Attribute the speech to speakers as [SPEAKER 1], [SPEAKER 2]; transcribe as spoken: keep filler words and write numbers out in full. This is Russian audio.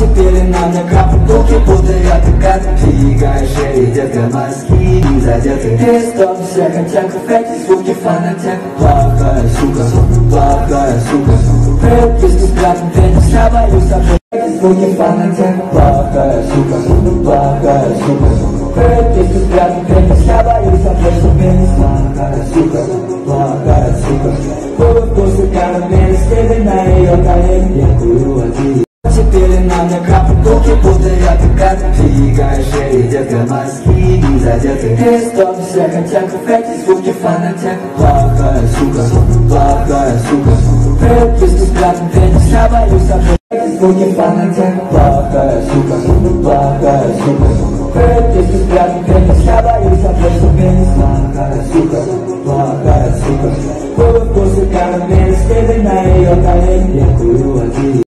[SPEAKER 1] Теперь нам на капу руки, будто я так отпигаешь. И детка мозги задеты. Ты стоп, все хотят эти звуки фанатят. Плохая сука, плохая сука. Прыгни с взглядом, пенис, я боюсь обоих. Эти звуки фанатят. Плохая сука, плохая сука. Прыгни с взглядом, пенис, я боюсь обоих. Пенис, плохая сука, плохая сука. Было вкусы карамели, стебель на ее колени. Я курю один. Теперь нам на капу руки, будто я так отпигаешь. И детка мозги задеты. Ты стоп, все хотят эти звуки фанатят. Плохая сука, плохая сука. Прыгни с взглядом, пенис, я боюсь обоих. Эти звуки фанатят. Плохая сука, плохая сука. Прыгни с взглядом, пенис, я боюсь обоих. Пенис, плохая сука, плохая сука. Было вкусы карамели, стебель на ее колени. Я курю один.